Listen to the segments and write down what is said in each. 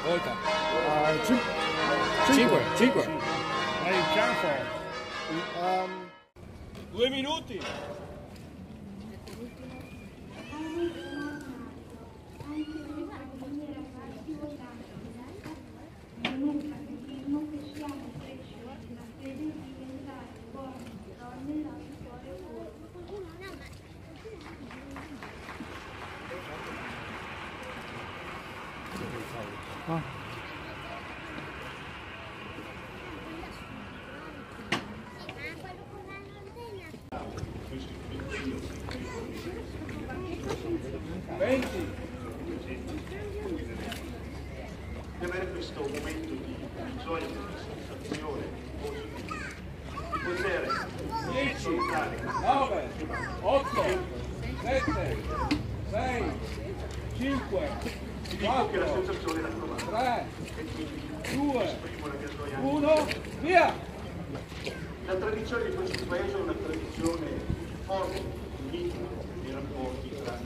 Volta. 5. Vai in campo. 2 minuti. Di avere questo momento di gioia, di sensazione di poter 10, soltare 9, 8, 7, 6, 5, ti dico che la 4, sensazione l'ha trovata 3, e quindi 2, esprimo la mia gioia. 1, via! La tradizione di questo paese è una tradizione forte, unita nei rapporti tra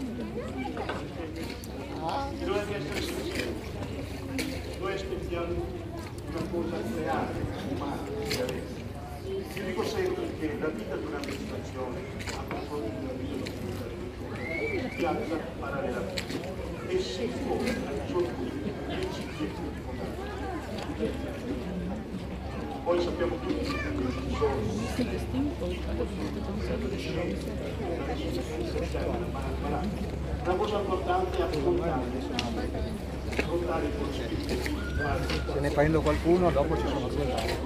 bisogna essere sinceri. Noi aspettiamo una cosa reale, umana, reale. Io dico sempre che la vita di un'amministrazione a confronto di una vita di un'amministrazione viaggia parallelamente e si impone al giorno di l'esigenza di comandare. Poi sappiamo tutti che ci sono una cosa importante è affrontare i concetti. Se ne prendo qualcuno, dopo ci sono 2 ore.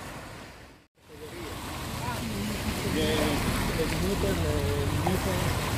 Il Newton